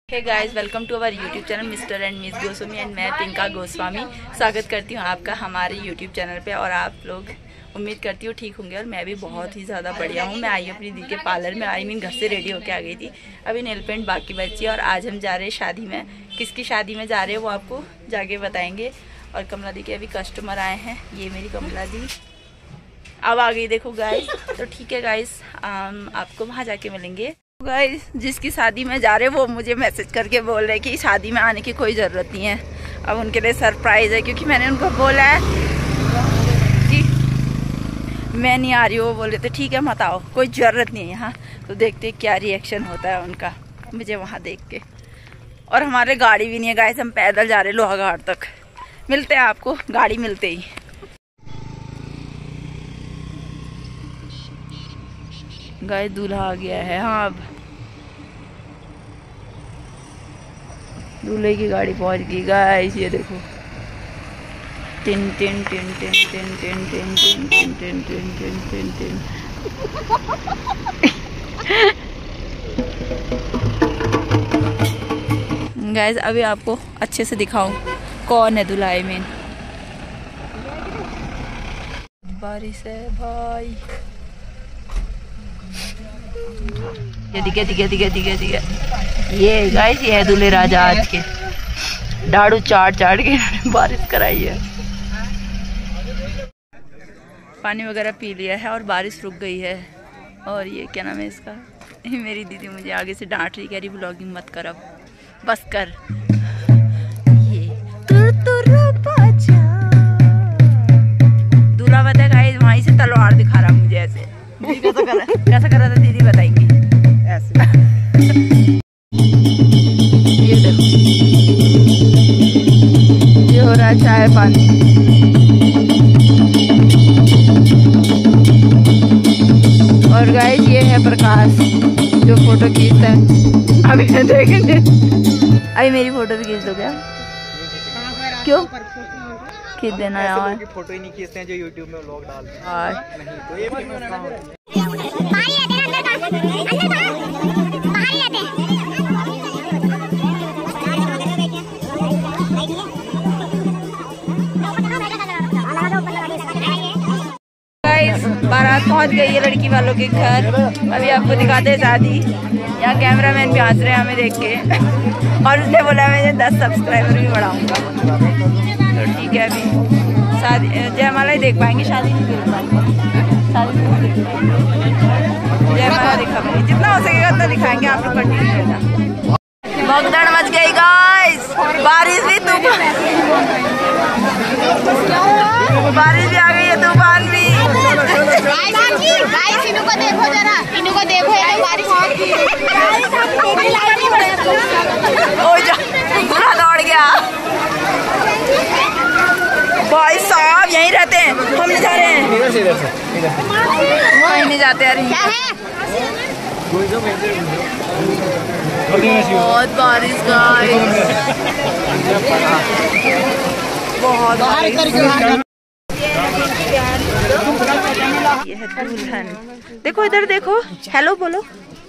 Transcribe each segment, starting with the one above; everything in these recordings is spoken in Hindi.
Hey guys, welcome to our YouTube channel mister and miss Goswami and मैं पिंका गोस्वामी। स्वागत करती हूँ आपका हमारे यूट्यूब चैनल पे। और आप लोग उम्मीद करती हूँ ठीक होंगे और मैं भी बहुत ही ज़्यादा बढ़िया हूँ। मैं आई अपनी दी के पार्लर में, आई मीन घर से रेडी होके आ गई थी। अभी नेल पेंट बाकी बची है और आज हम जा रहे हैं शादी में। किसकी शादी में जा रहे हैं वो आपको जाके बताएंगे। और कमला दी के अभी कस्टमर आए हैं। ये मेरी कमला दी अब आ गई, देखो गाइस। तो ठीक है गाइस, आपको वहाँ जाके मिलेंगे। गाइस, जिसकी शादी में जा रहे वो मुझे मैसेज करके बोल रहे कि शादी में आने की कोई ज़रूरत नहीं है। अब उनके लिए सरप्राइज़ है, क्योंकि मैंने उनको बोला है कि मैं नहीं आ रही हूँ। वो बोल रहे थे ठीक है मत आओ, कोई ज़रूरत नहीं है यहाँ। तो देखते क्या रिएक्शन होता है उनका मुझे वहाँ देख के। और हमारे गाड़ी भी नहीं है गाइस, हम पैदल जा रहे लोहाघाट तक। मिलते हैं आपको गाड़ी मिलते ही। गाइस, दूल्हा आ गया है। हाँ, अब दूल्हे की गाड़ी पहुंच गई गाइस। ये देखो, टिन टिन टिन टिन टिन टिन टिन टिन टिन टिन टिन टिन टिन टिन। गाइस, अभी आपको अच्छे से दिखाऊं कौन है दूल्हा। आई मीन बारिश है भाई। ये दिखे दिखे दिखे दिखे दिखे। ये गाइस, ये है दूल्हे राजा। आज के डाड़ू चाट चाट के बारिश कराई है। पानी वगैरह पी लिया है और बारिश रुक गई है। और ये क्या नाम है इसका, मेरी दीदी मुझे आगे से डांट रही, कह रही ब्लॉगिंग मत कर, अब बस कर। ये दूल्हा बता गाइस, वहीं से तलवार दिखा रहा मुझे ऐसे। कैसा कर रहा था दीदी बताएंगी ऐसे। ये देखो, ये हो रहा है चाय पानी। और गाइस, ये है प्रकाश जो फोटो खींचता है। अभी देखेंगे, अभी मेरी फोटो भी खींच दो क्या? क्यों खींच देना यार, फोटो ही नहीं खींचते हैं जो यूट्यूब में व्लॉग डालते हैं। बारात पहुंच गई है लड़की वालों के घर। अभी आपको दिखाते हैं शादी। यहाँ कैमरामैन भी हंस रहे हैं हमें देख के। और उसने बोला मैं 10 सब्सक्राइबर भी बढ़ाऊंगा। तो ठीक है, अभी शादी जयमाला ही देख पाएंगे, शादी नहीं देख पाएंगे। जयमाला दिखा पाएंगे, जितना हो सकेगा उतना दिखाएंगे। आप लोग कंटिन्यू करना। भगदड़ मच गई गाइस, बारिश भी बारिश भी आ गई है, तूफान भी। गाइस, इनको देखो जरा, इनको देखो, ये बारिश पूरा दौड़ गया। भाई साहब यहीं रहते हैं, हम नहीं जा रहे हैं। वहीं नहीं जाते। अरे क्या है? बहुत बारिश गाइस, बहुत बारिश। ये है दुल्हन, देखो इधर देखो, हेलो बोलो।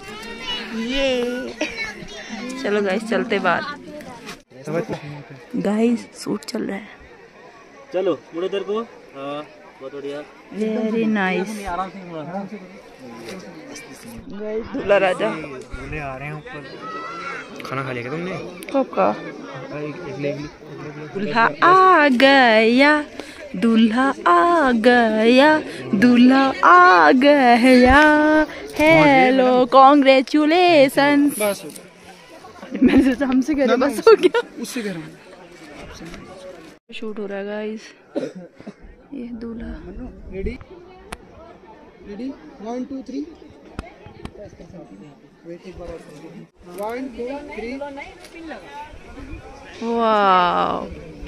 ये चलो गाइस, चलते बाहर। गाइस, शूट चल रहा है। चलो मुड़ो इधर को। बहुत बढ़िया, वेरी नाइस। दूल्हा राजा दूल्हे आ रहे हैं ऊपर। खाना खा लिया क्या तुमने? कब का? दूल्हा आ गया, दूल्हा आ गया, दूल्हा आ गया। Hello, congratulation. मैं सोचा हमसे कह रहे, बस हो गया। उससे कह रहा हूँ। शूट हो रहा है गाइस। ये दूल्हा रेडी रेडी 1 2 3 1 2 3। वाह,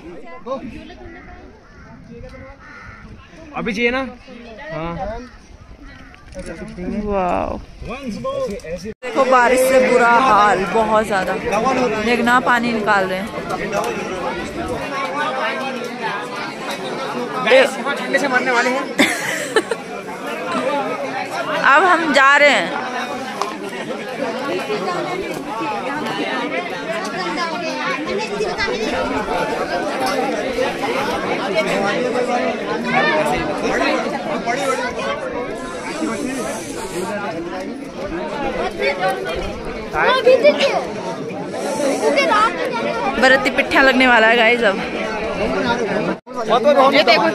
अभी चाहिए ना? हाँ, वाह। देखो बारिश से बुरा हाल, बहुत ज्यादा। देखना पानी निकाल रहे हैं। ठंडे से मरने वाले हैं। अब हम जा रहे हैं। बरती पिट्ठा लगने वाला है गाइस अब। ये देखो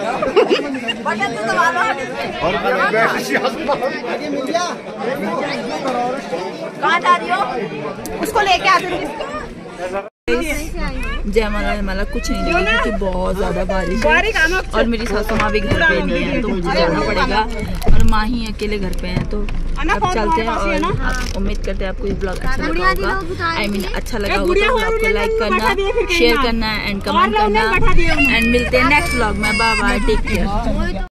कहाँ जा रही हो? उसको लेके आते जयमाला कुछ नहीं लगी क्योंकि बहुत ज्यादा बारिश है और मेरी सासू माँ भी घर पे नहीं है तो मुझे जाना पड़ेगा और माँ ही अकेले घर पे हैं। तो अब चलते हैं और उम्मीद करते हैं आपको ये ब्लॉग अच्छा लगा होगा। आई मीन अच्छा लगा होगा तो आपको लाइक करना, शेयर करना एंड कमेंट करना एंड मिलते हैं नेक्स्ट ब्लॉग में। Bye bye, take care.